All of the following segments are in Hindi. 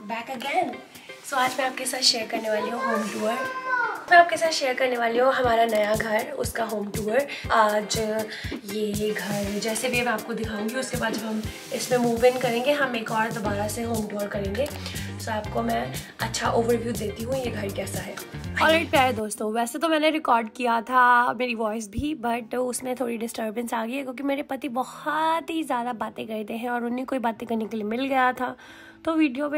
Back again. सो आज मैं आपके साथ शेयर करने वाली हूँ होम टूर। मैं आपके साथ शेयर करने वाली हूँ हमारा नया घर, उसका होम टूर। आज ये घर जैसे भी मैं आपको दिखाऊंगी, उसके बाद जब हम इसमें मूव इन करेंगे हम एक और दोबारा से होम टूर करेंगे। सो आपको मैं अच्छा ओवरव्यू देती हूँ ये घर कैसा है। ऑलराइट प्यारे दोस्तों, वैसे तो मैंने रिकॉर्ड किया था मेरी वॉइस भी, बट उसमें थोड़ी डिस्टर्बेंस आ गई है क्योंकि मेरे पति बहुत ही ज़्यादा बातें करते हैं और उन्हें कोई बातें करने के लिए मिल गया था, तो वीडियो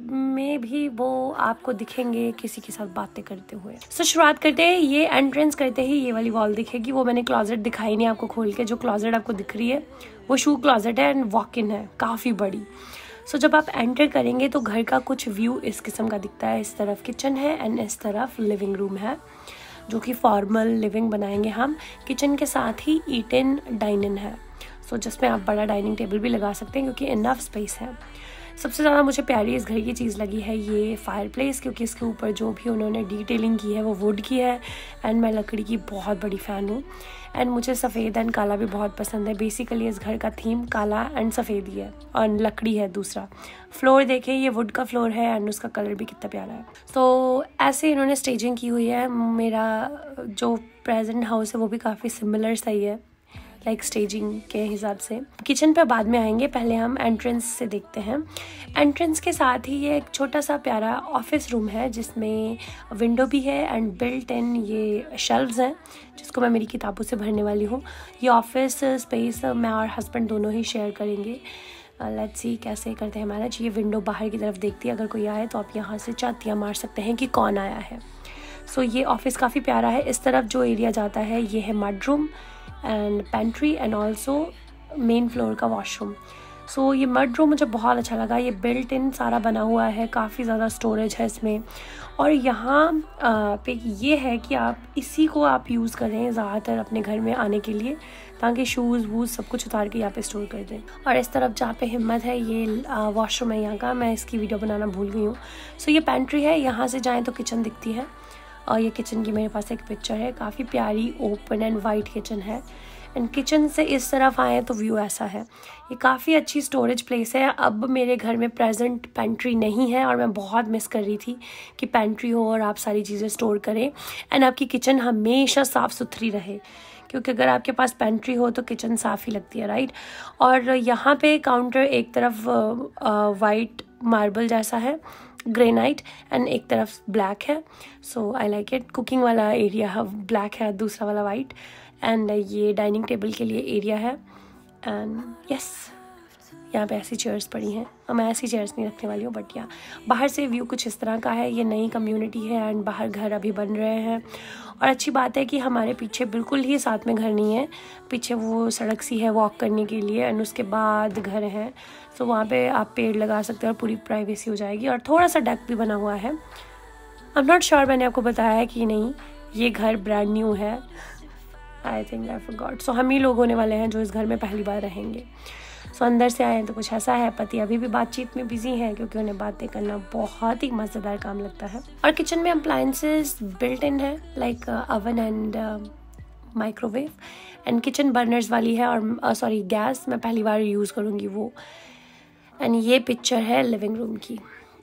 में भी वो आपको दिखेंगे किसी के साथ बातें करते हुए। सो शुरुआत करते हैं। ये एंट्रेंस करते ही ये वाली वॉल दिखेगी। वो मैंने क्लॉजेट दिखाई नहीं आपको खोल के। जो क्लॉजेट आपको दिख रही है वो शू क्लॉजेट है एंड वॉक इन है, काफ़ी बड़ी। सो जब आप एंटर करेंगे तो घर का कुछ व्यू इस किस्म का दिखता है। इस तरफ किचन है एंड इस तरफ लिविंग रूम है, जो कि फॉर्मल लिविंग बनाएंगे हम। किचन के साथ ही ईट इन डाइन इन है, सो जिसमें आप बड़ा डाइनिंग टेबल भी लगा सकते हैं क्योंकि इनफ स्पेस है। सबसे ज़्यादा मुझे प्यारी इस घर की चीज़ लगी है ये फायर प्लेस, क्योंकि इसके ऊपर जो भी उन्होंने डिटेलिंग की है वो वुड की है एंड मैं लकड़ी की बहुत बड़ी फ़ैन हूँ। एंड मुझे सफ़ेद एंड काला भी बहुत पसंद है। बेसिकली इस घर का थीम काला एंड सफ़ेद ही है और लकड़ी है। दूसरा फ्लोर देखें, ये वुड का फ्लोर है एंड उसका कलर भी कितना प्यारा है। तो ऐसे इन्होंने स्टेजिंग की हुई है। मेरा जो प्रेजेंट हाउस है वो भी काफ़ी सिमिलर सही है, लाइक स्टेजिंग के हिसाब से। किचन पे बाद में आएंगे, पहले हम एंट्रेंस से देखते हैं। एंट्रेंस के साथ ही ये एक छोटा सा प्यारा ऑफिस रूम है जिसमें विंडो भी है एंड बिल्ट इन ये शेल्व्स हैं जिसको मैं मेरी किताबों से भरने वाली हूँ। ये ऑफिस स्पेस मैं और हस्बैंड दोनों ही शेयर करेंगे। लेट्स सी कैसे करते हैं मैनेज। ये विंडो बाहर की तरफ देखती है, अगर कोई आए तो आप यहाँ से चातियाँ मार सकते हैं कि कौन आया है। सो ये ऑफिस काफ़ी प्यारा है। इस तरफ जो एरिया जाता है ये है mud room and pantry and also main floor का वॉशरूम। सो ये मड रूम मुझे बहुत अच्छा लगा। ये बिल्ट इन सारा बना हुआ है, काफ़ी ज़्यादा स्टोरेज है इसमें। और यहाँ पे ये है कि आप इसी को आप यूज़ करें ज़्यादातर अपने घर में आने के लिए, ताकि शूज़ वूज़ सब कुछ उतार के यहाँ पे स्टोर कर दें। और इस तरफ जहाँ पे हिम्मत है ये वॉशरूम है यहाँ का, मैं इसकी वीडियो बनाना भूल गई हूँ। सो ये पेंट्री है, यहाँ से जाएँ तो किचन दिखती है। और ये किचन की मेरे पास एक पिक्चर है, काफ़ी प्यारी ओपन एंड वाइट किचन है। एंड किचन से इस तरफ आए तो व्यू ऐसा है। ये काफ़ी अच्छी स्टोरेज प्लेस है। अब मेरे घर में प्रेजेंट पेंट्री नहीं है और मैं बहुत मिस कर रही थी कि पेंट्री हो और आप सारी चीज़ें स्टोर करें एंड आपकी किचन हमेशा साफ़ सुथरी रहे, क्योंकि अगर आपके पास पेंट्री हो तो किचन साफ़ ही लगती है, राइट। और यहाँ पे काउंटर एक तरफ वाइट मार्बल जैसा है, ग्रेनाइट, एंड एक तरफ ब्लैक है। So I like it. Cooking वाला एरिया ब्लैक है, दूसरा वाला वाइट। एंड ये डाइनिंग टेबल के लिए एरिया है। एंड यस, यहाँ पे ऐसी चेयर्स पड़ी हैं। मैं ऐसी चेयर्स नहीं रखने वाली हूँ, बट यहाँ बाहर से व्यू कुछ इस तरह का है। ये नई कम्युनिटी है एंड बाहर घर अभी बन रहे हैं। और अच्छी बात है कि हमारे पीछे बिल्कुल ही साथ में घर नहीं है, पीछे वो सड़क सी है वॉक करने के लिए एंड उसके बाद घर है। सो वहाँ पे आप पेड़ लगा सकते हैं और पूरी प्राइवेसी हो जाएगी। और थोड़ा सा डेक भी बना हुआ है। आई एम नॉट श्योर मैंने आपको बताया है कि नहीं, ये घर ब्रांड न्यू है। I think I forgot. सो हम ही लोग होने वाले हैं जो इस घर में पहली बार रहेंगे। सो अंदर से आए तो कुछ ऐसा है। पति अभी भी बातचीत में बिजी है क्योंकि उन्हें बातें करना बहुत ही मज़ेदार काम लगता है। और किचन में अप्लायंसेस बिल्ट इन है, like oven and microwave. And kitchen burners वाली है और सॉरी गैस मैं पहली बार यूज़ करूँगी वो। एंड ये पिक्चर है लिविंग रूम की।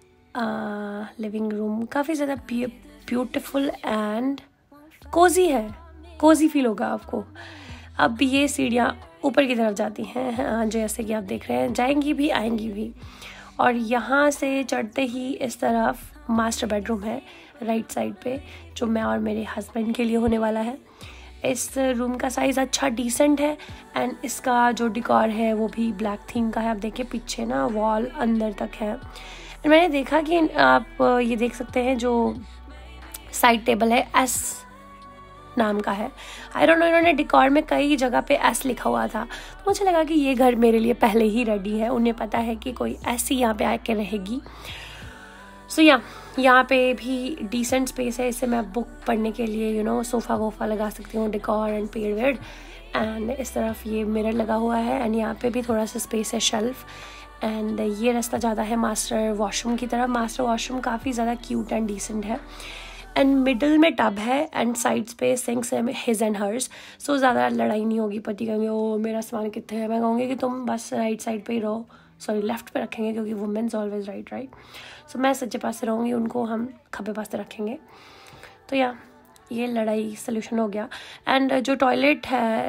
लिविंग रूम काफ़ी ज़्यादा ब्यूटीफुल एंड कोजी है, कोजी फील होगा आपको। अब ये सीढ़ियाँ ऊपर की तरफ जाती हैं, जैसे कि आप देख रहे हैं, जाएंगी भी आएंगी भी। और यहाँ से चढ़ते ही इस तरफ मास्टर बेडरूम है राइट साइड पे, जो मैं और मेरे हस्बैंड के लिए होने वाला है। इस रूम का साइज़ अच्छा डिसेंट है एंड इसका जो डिकॉर है वो भी ब्लैक थीम का है। आप देखिए पीछे ना वॉल अंदर तक है। मैंने देखा कि आप ये देख सकते हैं जो साइड टेबल है एस नाम का है। आई डोंट नो, इन्होंने डिकॉर में कई जगह पे एस लिखा हुआ था, तो मुझे लगा कि ये घर मेरे लिए पहले ही रेडी है। उन्हें पता है कि कोई ऐसी यहाँ पे आके रहेगी। सो यहाँ पे भी डिसेंट स्पेस है। इसे मैं बुक पढ़ने के लिए सोफ़ा वोफ़ा लगा सकती हूँ, डिकॉर एंड पेड़ वेड़। एंड इस तरफ ये मिरर लगा हुआ है एंड यहाँ पे भी थोड़ा सा स्पेस है, शेल्फ। एंड ये रास्ता ज़्यादा है मास्टर वॉशरूम की तरफ। मास्टर वॉशरूम काफ़ी ज़्यादा क्यूट एंड डिसेंट है एंड मिडल में टब है एंड साइड्स पे सिंक्स है, हिज एंड हर्स। सो ज़्यादा लड़ाई नहीं होगी। पति कहेंगे ओ मेरा सामान कितने है, मैं कहूँगी कि तुम बस राइट साइड पे ही रहो, सॉरी लेफ़्ट पे रखेंगे क्योंकि वुमेन्स ऑलवेज राइट। सो मैं सज्जे पास से रहूँगी, उनको हम खब्बे पास से रखेंगे। तो या ये लड़ाई सोल्यूशन हो गया। एंड जो टॉयलेट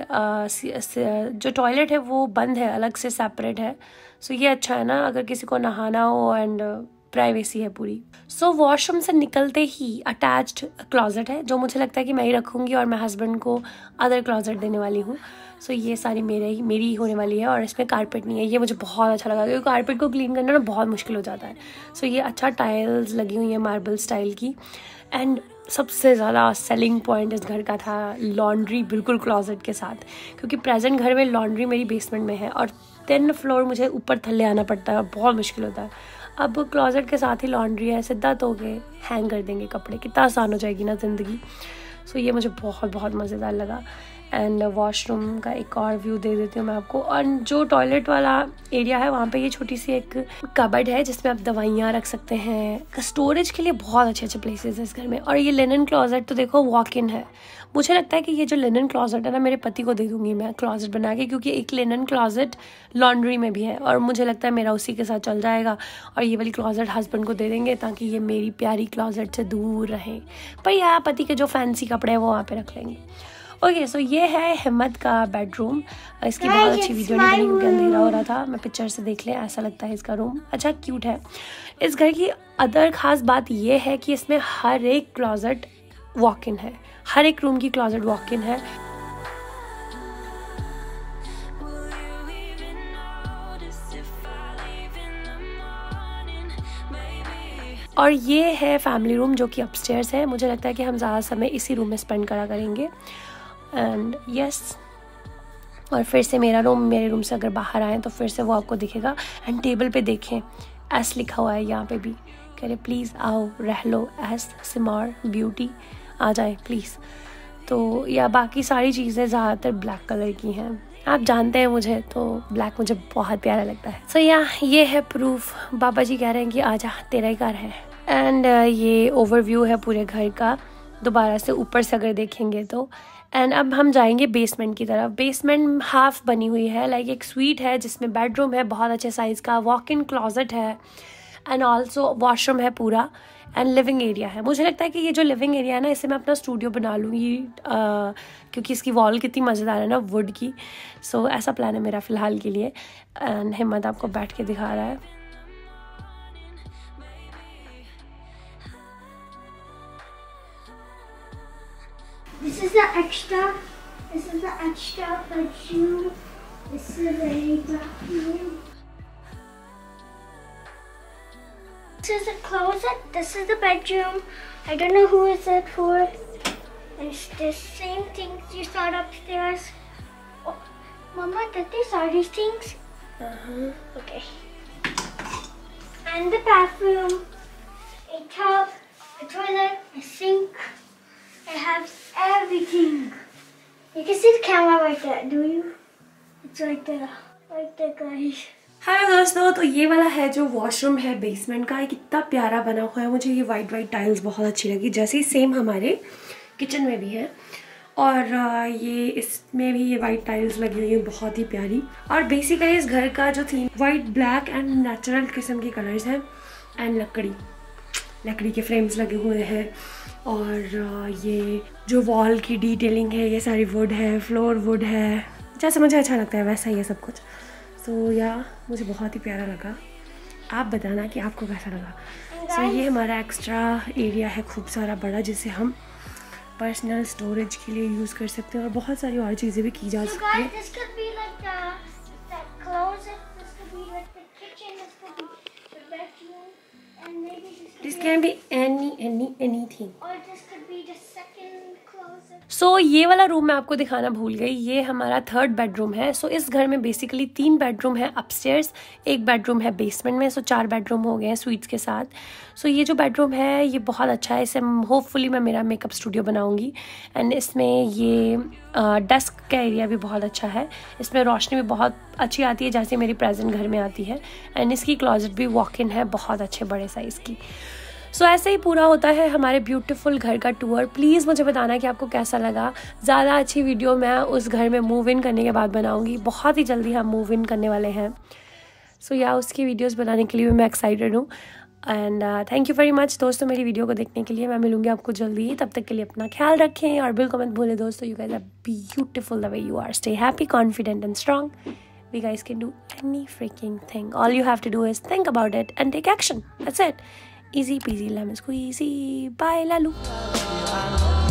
है वो बंद है, अलग से सेपरेट है। सो ये अच्छा है ना, अगर किसी को नहाना हो, एंड प्राइवेसी है पूरी। सो वॉशरूम से निकलते ही अटैच्ड क्लॉजेट है, जो मुझे लगता है कि मैं ही रखूँगी और मैं हस्बैंड को अदर क्लॉजेट देने वाली हूँ। सो ये सारी मेरी ही होने वाली है, और इसमें कारपेट नहीं है। ये मुझे बहुत अच्छा लगा क्योंकि कारपेट को क्लीन करना ना बहुत मुश्किल हो जाता है। सो ये अच्छा टाइल्स लगी हुई है मार्बल स्टाइल की। एंड सबसे ज़्यादा सेलिंग पॉइंट इस घर का था लॉन्ड्री, बिल्कुल क्लॉजेट के साथ, क्योंकि प्रेजेंट घर में लॉन्ड्री मेरी बेसमेंट में है और 10 फ्लोर मुझे ऊपर थल्ले आना पड़ता है और बहुत मुश्किल होता है। अब क्लॉजेट के साथ ही लॉन्ड्री है, सीधा धो के हैंग कर देंगे कपड़े, कितना आसान हो जाएगी ना ज़िंदगी। सो ये मुझे बहुत बहुत मज़ेदार लगा। एंड वॉशरूम का एक और व्यू दे देती हूँ मैं आपको। और जो टॉयलेट वाला एरिया है वहाँ पे ये छोटी सी एक कबर्ड है जिसमें आप दवाइयाँ रख सकते हैं। स्टोरेज के लिए बहुत अच्छे अच्छे प्लेसेस है इस घर में। और ये लिनन क्लॉजेट तो देखो वॉक इन है। मुझे लगता है कि ये जो लिनन क्लॉजेट है ना, मेरे पति को दे दूँगी मैं क्लॉजेट बना के, क्योंकि एक लिनन क्लॉजेट लॉन्ड्री में भी है और मुझे लगता है मेरा उसी के साथ चल जाएगा। और ये वाली क्लॉजेट हस्बैंड को दे देंगे ताकि ये मेरी प्यारी क्लॉजेट से दूर रहे। पर यहाँ पति के जो फैंसी कपड़े हैं वो वहाँ पे रख लेंगे। ओके, सो ये है हिम्मत का बेडरूम। इसकी बहुत अच्छी वीडियो नहीं बनी क्योंकि अंधेरा हो रहा था। मैं पिक्चर से देख ले, ऐसा लगता है इसका रूम अच्छा क्यूट है। इस घर की अदर खास बात ये है कि इसमें हर एक क्लॉजेट वॉक इन है, हर एक रूम की क्लॉजेट वॉक इन है। और ये है फैमिली रूम जो कि अपस्टेयर्स है। मुझे लगता है कि हम ज़्यादा समय इसी रूम में स्पेंड करा करेंगे। एंड यस, और फिर से मेरे रूम से अगर बाहर आएँ तो फिर से वो आपको दिखेगा। एंड टेबल पे देखें एस लिखा हुआ है यहाँ पे भी, कह रहे प्लीज़ आओ रह लो एस सिमार ब्यूटी, आ जाए प्लीज़। तो या बाकी सारी चीज़ें ज़्यादातर ब्लैक कलर की हैं, आप जानते हैं मुझे, तो ब्लैक मुझे बहुत प्यारा लगता है। सो ये है प्रूफ, बाबा जी कह रहे हैं कि आजा तेरा ही घर है। एंड ये ओवरव्यू है पूरे घर का, दोबारा से ऊपर से अगर देखेंगे तो। एंड अब हम जाएंगे बेसमेंट की तरफ। बेसमेंट हाफ बनी हुई है, लाइक एक स्वीट है जिसमें बेडरूम है बहुत अच्छे साइज़ का, वॉक इन क्लॉजेट है, एंड ऑल्सो वॉशरूम है पूरा, एंड लिविंग एरिया है। मुझे लगता है कि ये जो लिविंग एरिया है ना, इसे मैं अपना स्टूडियो बना लूँगी क्योंकि इसकी वॉल कितनी मज़ेदार है ना वुड की। सो ऐसा प्लान है मेरा फ़िलहाल के लिए। एंड हिम्मत आपको बैठ के दिखा रहा है। This is the extra bedroom. This is a bathroom. This is a closet. This is the bedroom. I don't know who is it for. It's the same things you saw upstairs. Oh, Mama, did they saw these things? Okay. And the bathroom, a tub, a toilet, a sink. I have everything. You can see the camera right there, do you? It's right there, guys. Hello दोस्तों, तो ये वाला है जो वॉशरूम है बेसमेंट का, कितना प्यारा बना हुआ है। मुझे ये वाइट टाइल्स बहुत अच्छी लगी, जैसे ही सेम हमारे किचन में भी है। और ये इसमें भी ये वाइट टाइल्स लगी हुई है, बहुत ही प्यारी। और बेसिकली इस घर का जो theme white, black and natural किस्म के कलर्स हैं। एंड लकड़ी के फ्रेम्स लगे हुए हैं। और ये जो वॉल की डिटेलिंग है ये सारी वुड है, फ्लोर वुड है, जैसे मुझे अच्छा लगता है वैसा ही है सब कुछ। सो मुझे बहुत ही प्यारा लगा। आप बताना कि आपको कैसा लगा। सो ये हमारा एक्स्ट्रा एरिया है खूब सारा बड़ा, जिसे हम पर्सनल स्टोरेज के लिए यूज़ कर सकते हैं और बहुत सारी और चीज़ें भी की जा सकती हैं। This can be anything. Or this could be the second closet. सो ये वाला रूम मैं आपको दिखाना भूल गई, ये हमारा 3rd बेडरूम है। सो इस घर में बेसिकली 3 बेडरूम है अपस्टेयर्स, 1 बेडरूम है बेसमेंट में। सो 4 बेडरूम हो गए हैं स्वीट्स के साथ। सो ये जो बेडरूम है ये बहुत अच्छा है, इसे होपफुली मैं मेरा मेकअप स्टूडियो बनाऊंगी। एंड इसमें ये डेस्क का एरिया भी बहुत अच्छा है, इसमें रोशनी भी बहुत अच्छी आती है जैसे मेरी प्रेजेंट घर में आती है। एंड इसकी क्लॉजेट भी वॉक इन है, बहुत अच्छे बड़े साइज़ की। सो ऐसे ही पूरा होता है हमारे ब्यूटीफुल घर का टूर। प्लीज़ मुझे बताना कि आपको कैसा लगा। ज़्यादा अच्छी वीडियो मैं उस घर में मूव इन करने के बाद बनाऊंगी, बहुत ही जल्दी हम मूव इन करने वाले हैं। सो या उसकी वीडियोज़ बनाने के लिए भी मैं एक्साइटेड हूँ। And thank you very much दोस्तों मेरी वीडियो को देखने के लिए। मैं मिलूंगी आपको जल्दी ही, तब तक के लिए अपना ख्याल रखें और बिल्कुल मत भूलें दोस्तों, you guys are beautiful the way you are. Stay happy, confident and strong. We guys can do any freaking thing. All you have to do is think about it and take action. That's it. Easy peasy lemon squeezy. Bye, Lalu.